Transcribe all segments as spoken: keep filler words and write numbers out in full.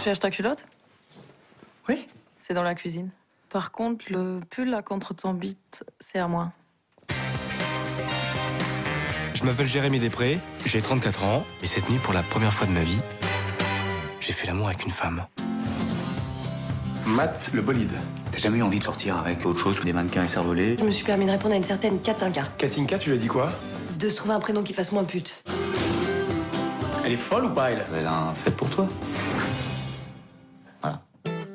cherches ta culotte? Oui. C'est dans la cuisine. Par contre, le pull là contre ton bite, c'est à moi. Je m'appelle Jérémy Després, j'ai trente-quatre ans, et cette nuit, pour la première fois de ma vie, j'ai fait l'amour avec une femme. Matt, le bolide. T'as jamais eu envie de sortir avec autre chose que des mannequins et cervelés? Je me suis permis de répondre à une certaine Katinka. Katinka, tu lui as dit quoi? De se trouver un prénom qui fasse moins pute. Elle est folle ou pas, elle? Elle a un fait pour toi. Voilà.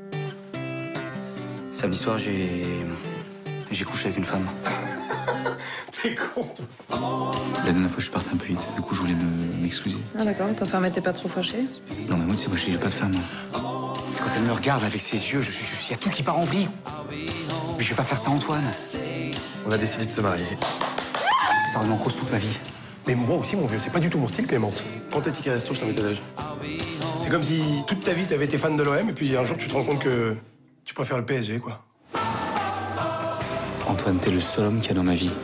Samedi soir, j'ai... j'ai couché avec une femme. T'es con, toi. La dernière fois, je suis parti un peu vite. Du coup, je voulais me- m'excuser. Ah d'accord, ta femme était pas trop fâchée? Non, mais moi, tu sais, moi, j'ai pas de femme. Parce que quand elle me regarde avec ses yeux, je suis... il y a tout qui part en vrille. Mais je vais pas faire ça, Antoine. On a décidé de se marier. Ça remet en cause toute ma vie. Mais moi aussi, mon vieux, c'est pas du tout mon style, Clémence. Prends tes tickets resto, je t'invite à déj. C'est comme si toute ta vie, t'avais été fan de l'O M, et puis un jour, tu te rends compte que tu préfères le P S G, quoi. Antoine, t'es le seul homme qu'il y a dans ma vie.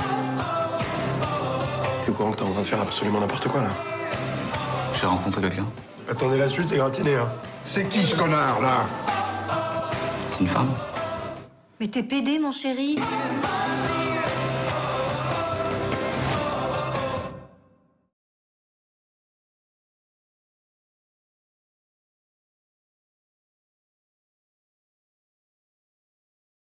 T'es au courant que t'es en train de faire absolument n'importe quoi, là? J'ai rencontré quelqu'un. Attendez la suite, t'es gratiné, hein. C'est qui ce connard, là? C'est une femme. Mais t'es pédé, mon chéri.